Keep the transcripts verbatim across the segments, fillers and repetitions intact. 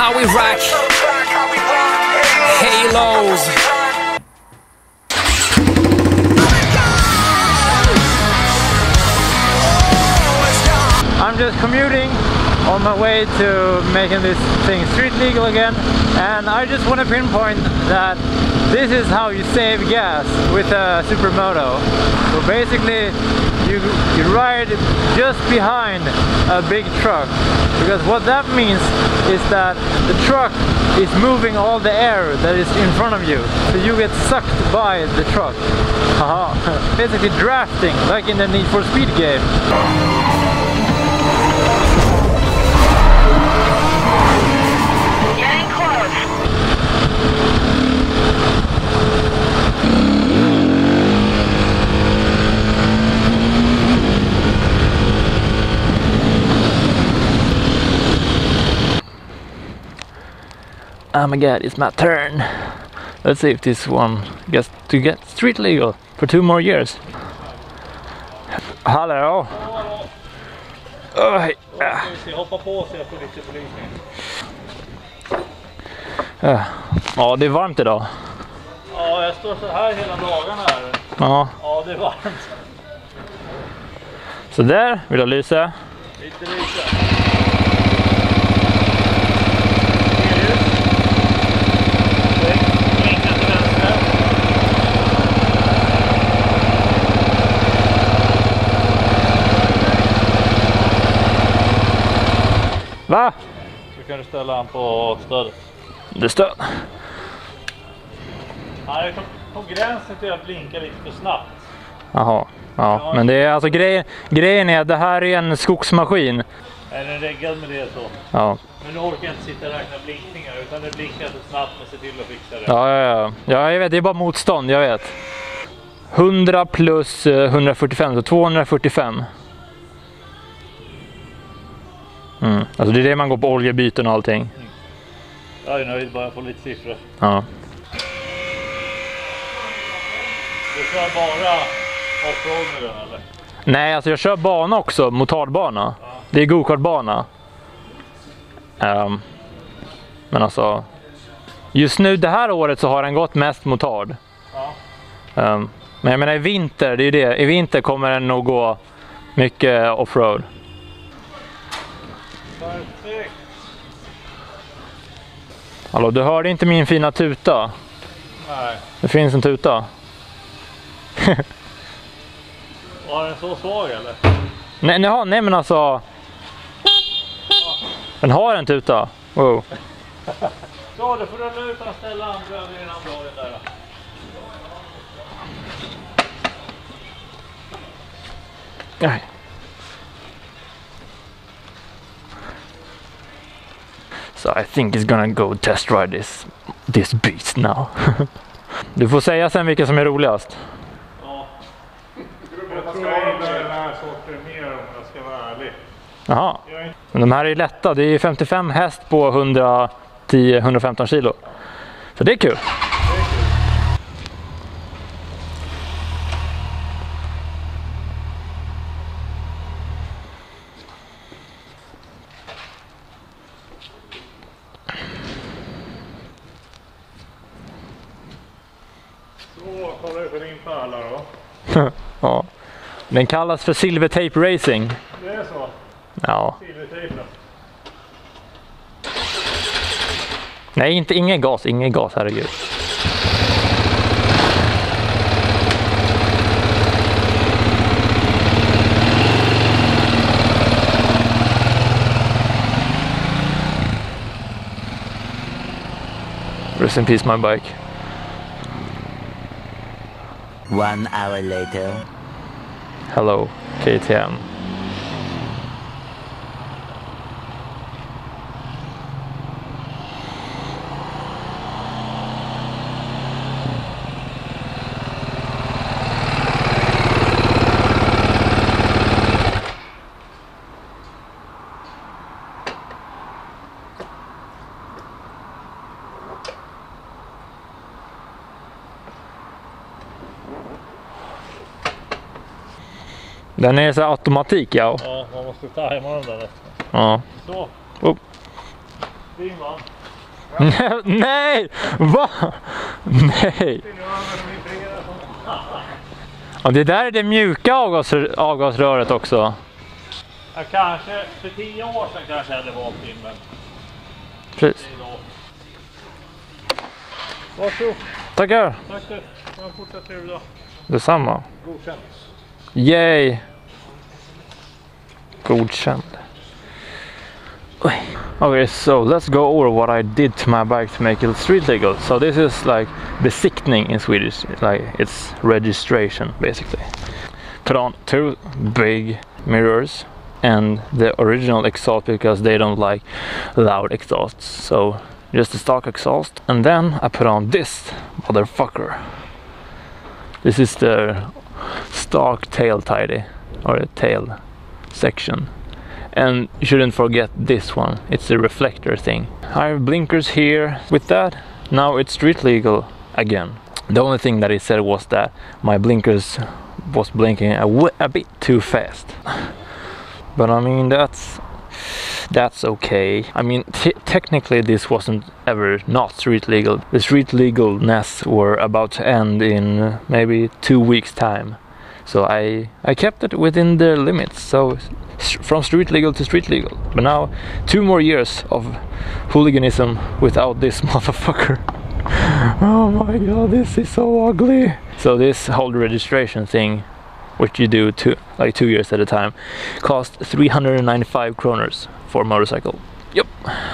how we rock. Halos. I'm just commuting on my way to making this thing street legal again, and I just want to pinpoint that this is how you save gas with a Supermoto. So basically you, you ride just behind a big truck, because what that means is that the truck is moving all the air that is in front of you, so you get sucked by the truck. Haha. Basically drafting, like in the Need for Speed game. Getting close. Oh my god, it's my turn. Let's see if this one gets to get street legal for two more years. Hallå! Oj. Hoppa på och se på lite belysning. Ja, det är varmt idag. Ja, jag står så här hela dagarna här. Ja. Ja, det är varmt. Så där, vill jag lysa? Lite lysa. Blinka till vänster. Va? Så kan du ställa han på stödet. Det stör. Han är på gränsen till att blinka lite för snabbt. Jaha, ja. Men det är alltså grej, grejen är att det här är en skogsmaskin. Är den reggad med det så? Ja. Men nu orkar jag inte sitta och räkna blinkningar, utan det blinkar så snabbt och se till att fixa det. Ja, ja, ja. Ja, jag vet, det är bara motstånd, jag vet. hundra plus hundrafyrtiofem, så tvåhundrafyrtiofem. Mm. Alltså det är det man går på oljebyten och allting. Mm. Jag är nöjd bara få lite siffror. Ja. Du kör bara offroad med den eller? Nej, alltså jag kör bana också, motardbana. Ja. Det är go-kartbana. Um, men alltså, just nu det här året så har den gått mest motard. Ja. Um, men jag menar i vinter, det är ju det. I vinter kommer den nog gå mycket offroad. Perfekt. Hallå, du hörde inte min fina tuta? Nej. Det finns en tuta. Var den så svag eller? nej, nej, nej men alltså... Den har en tuta. Wow. Så, då får du rulla ut och ställa andra över den andra hållet där då. Nej. So I think he's gonna go test ride this, this beast now. Du får säga sen vilka som är roligast. Ja. Jag tror jag gillar den här sorten mer om jag ska vara ärlig. Jaha. Men de här är lätta. Det är femtiofem häst på hundratio till hundrafemton kilo. Så det är kul. Så, kolla ut på din pärla då. Ja. Den kallas för silver tape racing. Det är så. Ja. Silvertejp då. Nej, inte ingen gas, ingen gas, herregud. Rest in peace my bike. One hour later. Hello, K T M. Den är så automatik, ja. Ja, man måste tajma den där efter. Ja. Så. Oh. Din va? Nej! Va? Nej! Och det där är det mjuka avgasrör avgasröret också. Ja, kanske för tio år sedan kanske jag hade valt in, men... Precis. Varsågod. Tackar. Tack du. Jag fortsätter trevlig dag. Detsamma. Godkänt. Yay! Godkänd. Okay, so let's go over what I did to my bike to make it street legal. So this is like besiktning in Swedish, like it's registration basically. Put on two big mirrors and the original exhaust because they don't like loud exhausts. So just the stock exhaust, and then I put on this motherfucker. This is the stock tail tidy or a tail section. And you shouldn't forget this one, it's the reflector thing. I have blinkers here. With that, now it's street legal again. The only thing that he said was that my blinkers was blinking a, w a bit too fast. But I mean, that's that's okay. I mean, t technically this wasn't ever not street legal. The street legalness were about to end in uh, maybe two weeks time. So I, I kept it within the limits, so from street legal to street legal. But now, two more years of hooliganism without this motherfucker. Oh my god, this is so ugly. So this whole registration thing, which you do two, like two years at a time, cost three hundred ninety-five kroners for a motorcycle. Yep.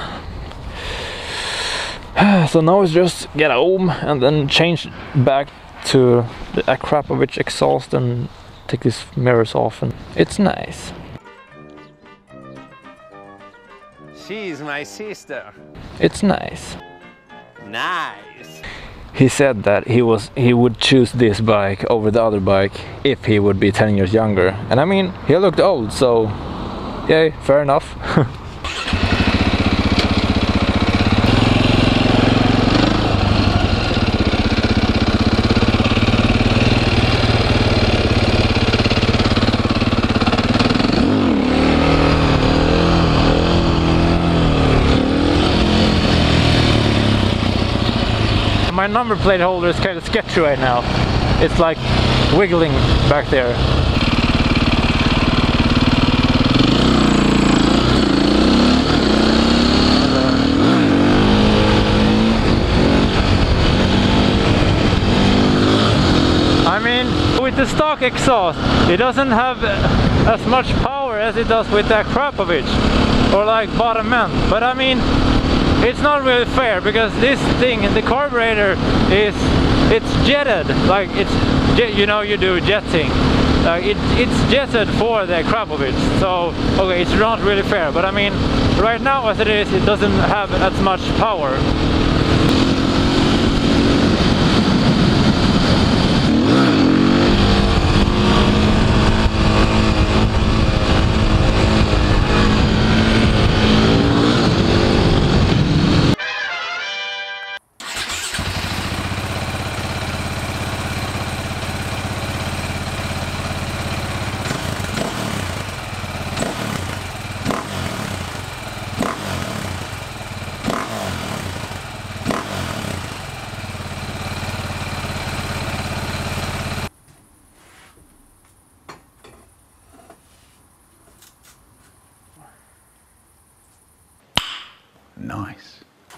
So now it's just get home and then change back to the Akrapovic exhaust and take these mirrors off, and it's nice. She's my sister. It's nice. Nice. He said that he was he would choose this bike over the other bike if he would be ten years younger. And I mean, he looked old, so yay, fair enough. My number plate holder is kind of sketchy right now. It's like wiggling back there. I mean, with the stock exhaust, it doesn't have as much power as it does with the Akrapovic or like bottom end. But I mean, it's not really fair because this thing, the carburetor is, it's jetted, like it's, you know, you do jetting. Uh, it, it's jetted for the Akrapovic, so okay, it's not really fair. But I mean, right now as it is, it doesn't have as much power. Nice.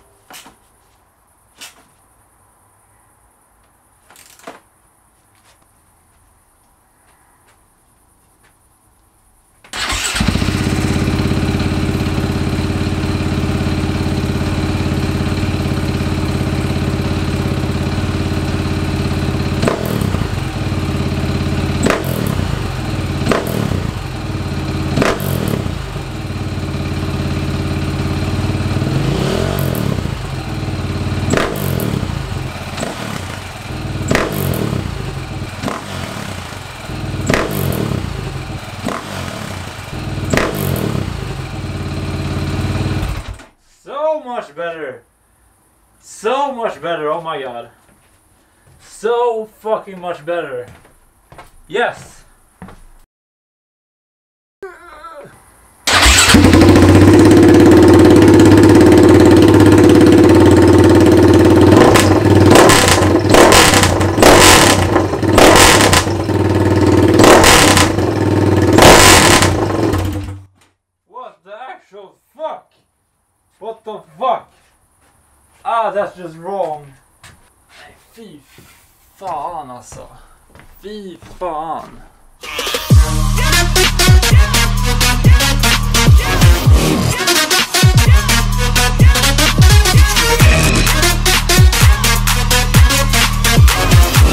So much better. So much better. Oh my god. So fucking much better. Yes. What the fuck? Ah, that's just wrong. Nej, fy fan alltså. Fy fan.